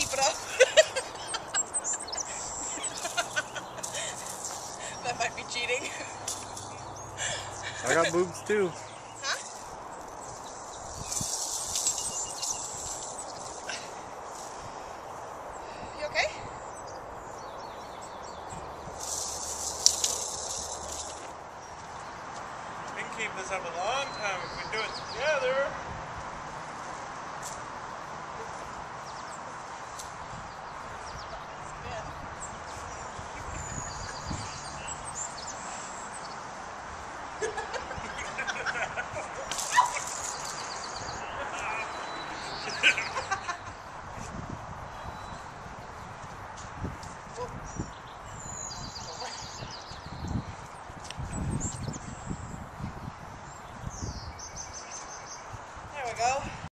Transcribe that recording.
keep it up. That might be cheating. I got boobs too. Huh? You okay? We can keep this up a long time if we do it together.